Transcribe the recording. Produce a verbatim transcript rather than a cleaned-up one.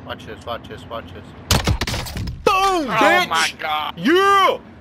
Watch this, watch this, watch this. Boom, bitch! Oh my god. Yeah!